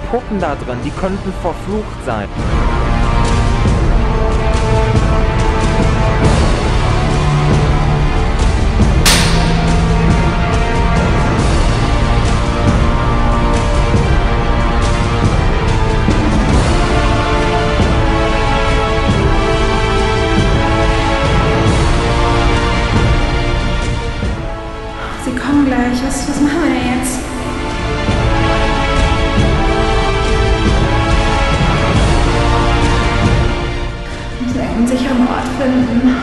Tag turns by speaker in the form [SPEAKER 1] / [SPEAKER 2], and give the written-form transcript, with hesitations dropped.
[SPEAKER 1] Puppen da drin, die könnten verflucht sein.
[SPEAKER 2] Sie kommen gleich. Was machen wir denn jetzt? Wir müssen einen sicheren Ort finden.